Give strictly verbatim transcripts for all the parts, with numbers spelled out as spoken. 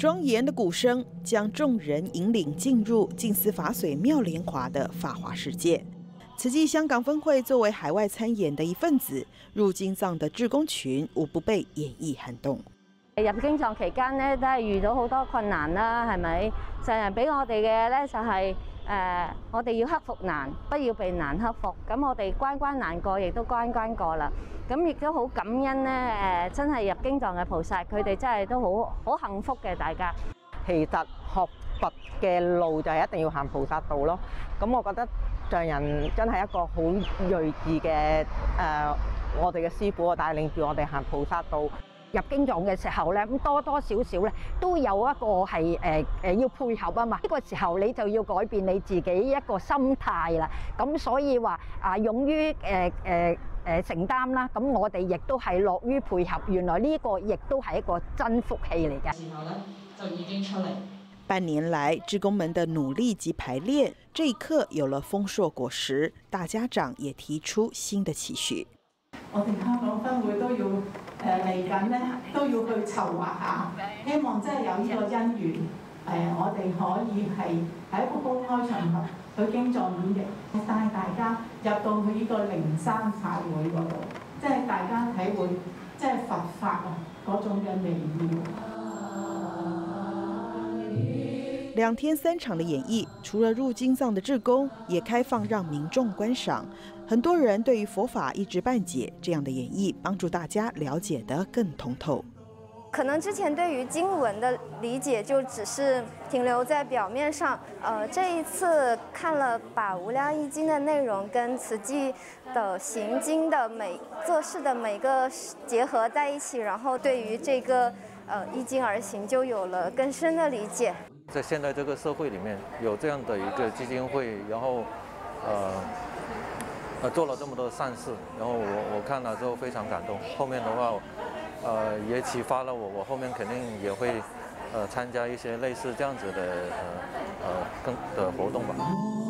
庄严的鼓声将众人引领进入净思法水妙莲华的法华世界。慈济香港分会作为海外參演的一份子，入經藏的志工群無不被演繹撼動。 入經藏期間咧，都係遇到好多困難啦，係咪？上人俾我哋嘅咧就係、是、誒、呃，我哋要克服難，不要被難克服。咁我哋關關難過，亦都關關過啦。咁亦都好感恩咧，誒、呃，真係入經藏嘅菩薩，佢哋真係都好好幸福嘅，大家。 其實學佛嘅路就係一定要行菩薩道咯。咁我覺得上人真係一個好睿智嘅誒、呃，我哋嘅師傅帶領住我哋行菩薩道。入經藏嘅時候咧，咁多多少少咧都有一個係誒誒要配合啊嘛。呢個時候你就要改變你自己一個心態啦。咁所以話啊，勇於誒誒誒承擔啦。咁我哋亦都係樂於配合。原來呢個亦都係一個真福氣嚟嘅。 時候咧就已經出嚟。 半年來，志工們的努力及排練，這一刻有了豐碩果實。大家長也提出新的期許。 我哋香港分會都要誒嚟緊咧，都要去籌劃下，希望真係有呢個因緣，誒、呃、我哋可以係喺一個公開場合去經藏演繹，帶大家入到去呢個靈山法會嗰度，即係大家體會即係佛法啊嗰種嘅微妙。 兩天三場的演繹，除了入經藏的志工，也開放讓民眾觀賞。很多人對於佛法一知半解，這樣的演繹幫助大家了解得更通透。 可能之前對於經文的理解就只是停留在表面上，呃，這一次看了把無量易經的內容跟慈濟的行經的每做事的每個結合在一起，然後對於這個呃依經而行就有了更深的理解。 在現在這個社會裡面有這樣的一個基金會，然後呃呃做了這麼多善事，然後我我看了之後非常感動。後面的話，呃也啟發了我，我後面肯定也會呃參加一些類似這樣子的呃呃更的活動吧。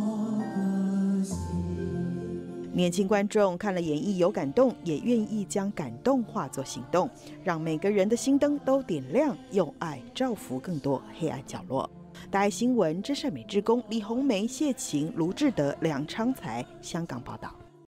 年輕觀眾看了演繹有感動，也願意將感動化作行動，讓每個人的心燈都點亮，用愛照拂更多黑暗角落。大愛新聞，真善美志工李紅梅、謝晴、盧志德、梁昌才，香港報道。